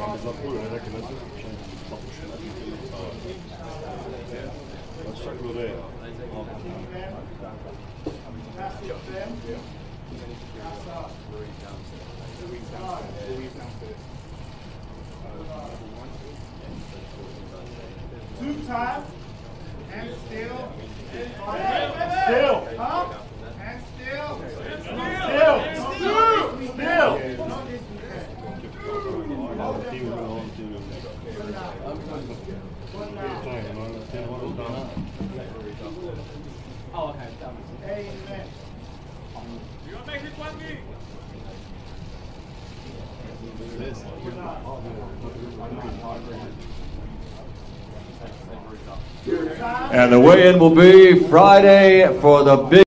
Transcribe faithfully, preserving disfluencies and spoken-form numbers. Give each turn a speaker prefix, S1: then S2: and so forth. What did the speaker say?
S1: Two times and still.
S2: Still.
S1: Up and still.
S2: Still. Still.
S1: Oh, okay. Amen.
S3: You gonna make it one me?
S4: And the weigh-in will be Friday for the big